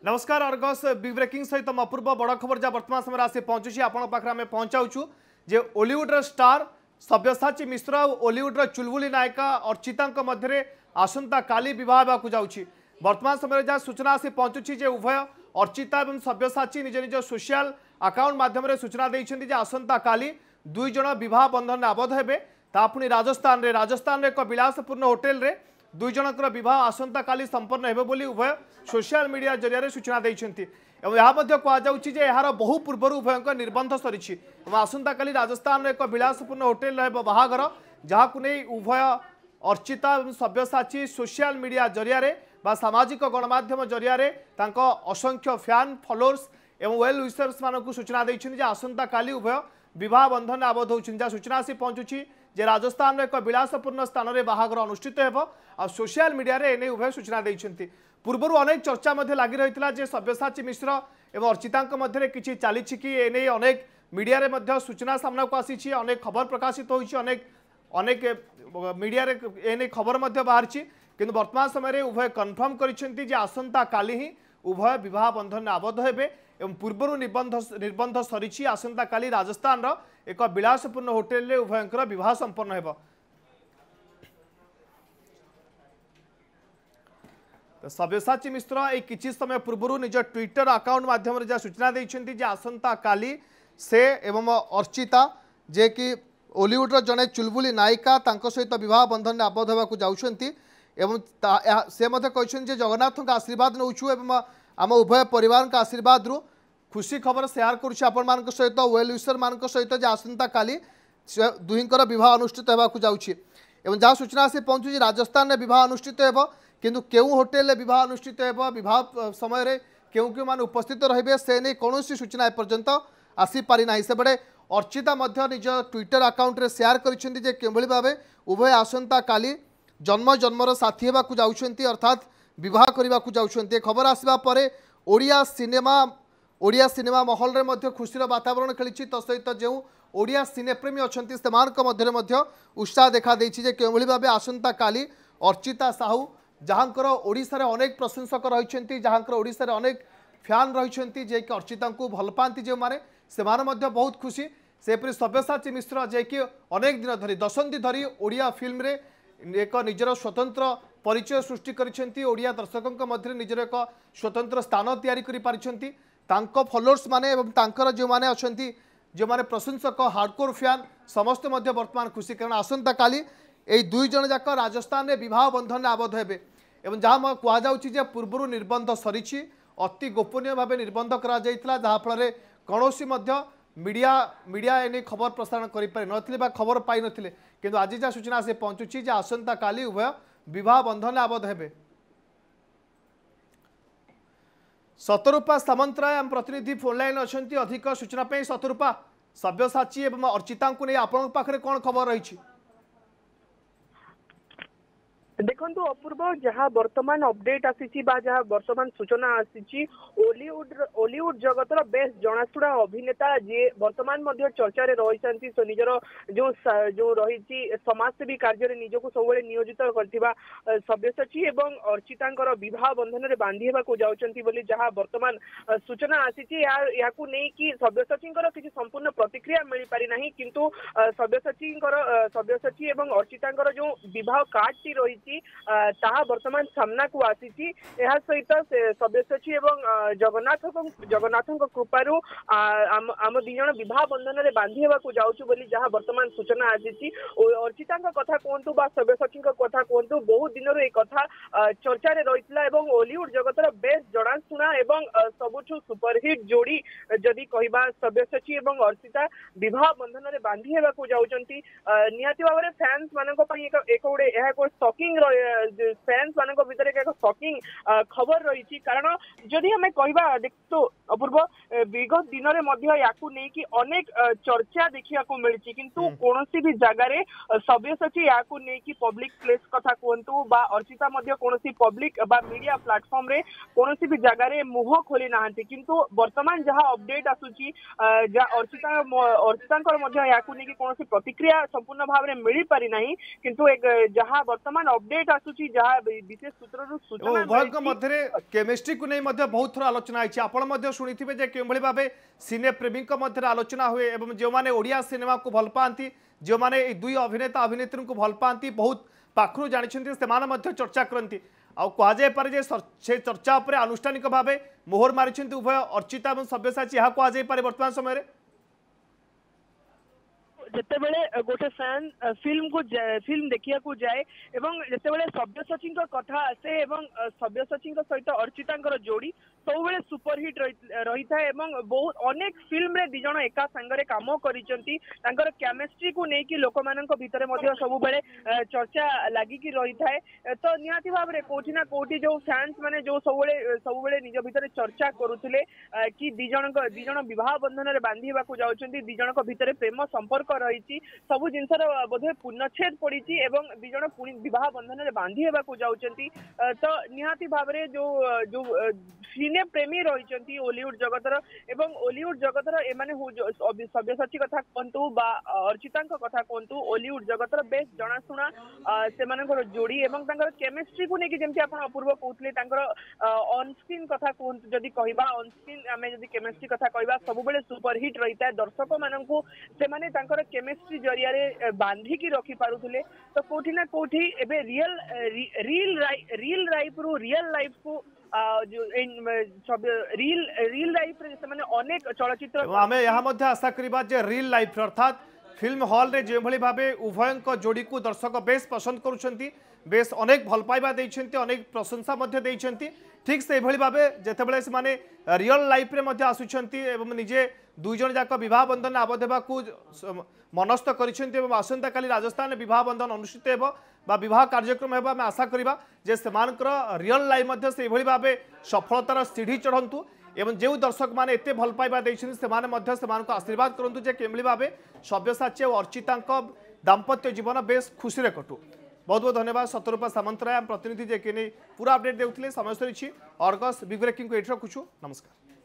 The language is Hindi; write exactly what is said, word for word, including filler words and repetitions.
नमस्कार अर्गस बिग ब्रेकिंग सहित अपूर्व बड़ खबर जहाँ वर्तमान समय आसी पहुंचुची आपण पाखे आम पहुंचाऊँ जे ओलीवुड्र स्टार सब्यसाची मिश्र और ओलीवुड्र चुलबुली नायिका अर्चिता मध्य आसंता काली बह जाऊँगी। वर्तमान समय जहाँ सूचना आसी पहुंचुची जे उभय अर्चिता और सब्यसाची निज निज सोशल अकाउंट माध्यम सूचना देते आसंता काली दुई जन बह बंधन आबद्ध हेबे पुणी राजस्थान रे राजस्थान रे एक विलासपूर्ण होटेल रे दुई जनकर बह आसंता काली संपन्न हेबे बोली उभय सोशल मीडिया जरिया सूचना देइछन्ति एवं यह कहुच्छी यार बहु पूर्व उभय निर्बंध सरी आसंता काली राजस्थान एक विलासपूर्ण होटेल बाहागर जहाँ नहीं उभय अर्चिता और सब्यसाची सोशल मीडिया जरिया सामाजिक गणमाध्यम जरिया असंख्य फैन फॉलोअर्स एवं वेल विशर्स मानक सूचना देइछन्ति आसंता काली उभय विवाह बंधन आबद्ध होती जहाँ सूचना आसी पहुंचुची जे राजस्थान एक विलासपूर्ण स्थान में बाहागर अनुष्ठित हो आ सोशल मीडिया रे एने उभय सूचना देइछन्ति। पूर्वर अनेक चर्चा लगी रही जे सब्यसाची मिश्र एवं अर्चिता मध्य किसी चली कि एने अनेक मीडिया रे मध्य सूचना सामना को आसी अनेक खबर प्रकाशित होइछि अनेक अनेक मीडिया रे एने खबर मध्य बाहरी किंतु वर्तमान समय उभय कन्फर्म करिसेंति जे आसंता काली ही उभय विवाह बंधन आबद्ध हेबे एवं पूर्वर निर्बंध निर्बंध सरी आसंता काली राजस्थान रो एक विलासपूर्ण होटेल रे उभयंकर विवाह संपन्न हेबो। सब्यसाची मिश्र एक किछि समय पूर्व निज ट्विटर अकाउंट माध्यम जहाँ सूचना देइछन्ति जे आसंता काली से एवं अर्चिता जे कि ओलीवुड्र जड़े चुलबुली नायिका तांको सहित विवाह बंधन आबद्ध होगा जाउछन्ति एवं से मध्य कहछन्ति जगन्नाथ आशीर्वाद नौछु एवं आम उभय परिवार का आशीर्वाद रु खुशी खबर शेयर करुच्छे आपण मान सहित वेल विशर मान सहित जे आसंता काली दुहींकर विवाह अनुष्ठित होगा जाउछि एवं जहाँ सूचना आसी पहुँचुछि राजस्थान में विवाह अनुष्ठित हेबो किंतु केउ होटेल विवाह अनुष्ठित हेबो विवाह समय रे केउ केउ मान उपस्थित रहिबे से नै कोनोसी सूचना एपर्यंत आसी पारि नाही। से बड़े अर्चिता मध्य निज ट्विटर अकाउंट रे शेयर करिसेंति जे केभଳି भाबे उभय आसंता काली जन्म जन्मर साथी हेबाकू जाउछन्ति अर्थात विवाह करबाकू जाउछन्ति। खबर आसबा परे ओडिया सिनेमा ओडिया सिनेमा महल रे मध्य खुशीर वातावरण खेली तो सहित जो ओडिया सिनेप्रेमी अच्छी से मध्य उत्साह देखा देछि जे केभଳି भाबे आसंता काली अर्चिता साहू जहाँकर ओडिशा रे अनेक प्रशंसक रहिसेंति जहाँकर ओडिशा रे अनेक फैन रहिसेंति जे कि अर्चिता को भल पाती जो माने से माने मध्य बहुत खुशी सेपरी सब्यसाची मिश्र जे कि अनेक दिन धरी दशंधि धरी ओडिया फिल्म रे एक निजर स्वतंत्र परिचय सृष्टि करिसेंति ओडिया दर्शकों मध्य निजर एक स्वतंत्र स्थान तैयारी करि पारिसेंति तांको फॉलोअर्स माने एवं तांकर जो माने अछंती जो माने प्रशंसक हार्डकोर फैन समस्त मध्य वर्तमान खुशी कारण आसंता काली एई दुई जन जाक राजस्थान में विवाह बंधन आबद्ध हेबे एवं जहाँ कहुच्छी पूर्व निर्बंध सरी अति गोपनीय भाव निर्बंध करा जहाँ फल कौनसी मीडिया मीडिया एने खबर प्रसारण कर खबर पाई नथिले किंतु आज जहाँ सूचना से पहुंचुची जे आसंता काली उभय विवाह बंधन आबद्ध हेबे। सतरूपा सामंतराय आम प्रतिनिधि फोन लाइन अच्छा अधिक सूचना पे सतरूपा सब्यसाची एवं अर्चिता को नहीं आपण पाखरे कौन खबर रही? देखो अपूर्व जहाँ वर्तमान अपडेट आसी जहाँ वर्तमान सूचना आसी ओलीवुड ओलीवुड जगतर बेस जनाशुना अभिनेता जी वर्तमान चर्चा रही तो निजर जो जो रही समाजसेवी कार्य निजक सब नियोजित करथिबा सब्यसाची एवं अर्चिता विवाह बंधन में बांधी होगा जाउछन्ति बोली जहाँ वर्तमान सूचना आसी या कि सब्यसाची किसी संपूर्ण प्रतिक्रिया मिल पारि नाही किंतु सब्यसाची सब्यसाची एवं अर्चिता जो विवाह कार्ड रही ताहा वर्तमान सामना को आसी सहित सब्यसाची एवं जगन्नाथ जगन्नाथ कृपारू आम दिज विवाह बंधन में बांधी होगा जाऊँ बोली जहाँ वर्तमान सूचना आसी अर्चिता कथा कहतु सब्यसाची कथा कहतु बहुत दिन एक कथा चर्चा रही ओलीवुड जगतर बेस जनाशुना एवं सबुठ सुपरहिट जोड़ी जदि कहबा सब्यसाची एवं अर्चिता विवाह बंधन में बांधी होगा जाऊँगी निहाती भाव में फैंस मान एक गोटे शॉकिंग फैंस मान भीतर एक शॉकिंग खबर रही कारण जदि हमें कहबा देख तो अपूर्व विगत दिन में याकू नहीं कि अनेक चर्चा देखा मिली किंतु कौन भी जगार सब्यसाची याकू नहीं कि पब्लिक प्लेस कथा कहतु बा अर्चिता कौन पब्लिक बा मीडिया प्लेटफॉर्म रे कौन भी जगार मुह खोली ना किंतु वर्तमान जहाँ अपडेट आसूची अर्चिता अर्चिता याकू नहीं कि कौन प्रतिक्रिया संपूर्ण भाव में मिल पारि नहीं किंतु एक जहाँ वर्तमान अपडेट आसूची जहाँ विशेष सूत्र सूचना उभयक मध्य केमिस्ट्री को नहीं मध्य बहुत थर आलोचना है आपण शुणिथिबे जे केभଳି भाबे सिने प्रेमी मध्य आलोचना हुए एवं जो माने ओडिया सिनेमा को भल पाती जो माने दुई अभिनेता अभिनेत्री को भल पाती बहुत पाखु जानी से चर्चा करती आए पारे जे से चर्चा उपर आनुष्ठानिक भाव मोहर मारी उभय अर्चिता और सब्यसाची यहाँ कहुए पारे वर्तमान समय जिते बड़े गोटे फैन फिल्म को फिल्म देखिया को जाए एवं जिते बड़े सब्यसाची कथा आसे एवं सब्यसाची सहित अर्चिता जोड़ी सब बेले सुपरहिट रही था एवं बहुत अनेक फिल्म रे दिजण एका संगरे काम करिसंती तांकर केमिस्ट्री को नेकी लोक मानक भितरे मध्य सब बेले चर्चा लागि की रही था तो निहाती भाव रे कोठी ना कोठी जो फैंस माने जो सब बेले सब बेले निज भितरे चर्चा करूथिले कि दिजण दिजण विवाह बंधन रे बांधीबा को जाउछंती दिजण को भितरे प्रेम संपर्क रही सब जिनसर बोधे पूर्णच्छेद पड़ी एवं दिजण पुणी विवाह बंधन रे बांधी हेबा को जाउछंती तो निहाती भाव रे जो जो सिने प्रेमी रही ओलीवुड जगतर एवं ओलीवुड जगतर एमाने सब्यसाची कथा कहतु बा अर्चिता कथा कहतु ओलीवुड जगतर बेस जनाशुना से जोड़ी एवं केमिस्ट्री को लेकिन जमी आप अपूर्व कहते ऑन स्क्रीन कथा कहतु जदि कहबा ऑन स्क्रीन आम जदि केमिस्ट्री कथा कहबा सब बेले सुपरहिट रही है दर्शक मानू से केमिस्ट्री जरिया बांधिकी रखी पारुथिले तो कोठी ना कोठी एबे रियल रियल रियल लाइफ रु रियल लाइफ को जो सब रियल रियल लाइफ रे से अनेक चलचित्र आम यहाँ आशा करवा जे रियल लाइफ अर्थात फिल्म हॉल रे जो भावे उभय जोड़ी को दर्शक बेस पसंद करुछंती बेस अनेक भल पाइबा देइछंती अनेक प्रशंसा मध्य देइछंती ठीक से भाव जितेबाला से रियल लाइफ रे मध्य आसुछंती एवं निजे दुई जन जाक विवाह बंधन आबद्ध होगा मनस्थ करिसेंती एवं आसंता काली राजस्थान विवाह बंधन अनुष्ठित हेबो बा विवाह कार्यक्रम हेबा आम आशा करबा जे सेमानकर रियल लाइफ मध्य से भाव सफलतार सीढ़ी चढ़ंतु एवं जो दर्शक मैंने एत भल पाइबा देइछंती सेमाने मध्य सेमानकु आशीर्वाद करंतु जे केमली भाव सब्यसाची और अर्चिता दाम्पत्य जीवन बेस खुशी रे कटु। बहुत बहुत धन्यवाद सतरूपा सामंतराय प्रतिनिधि जे कि पूरा अपडेट देउथिले समय सरी अर्गस बिग ब्रेकिंग को एठ रखुछु नमस्कार।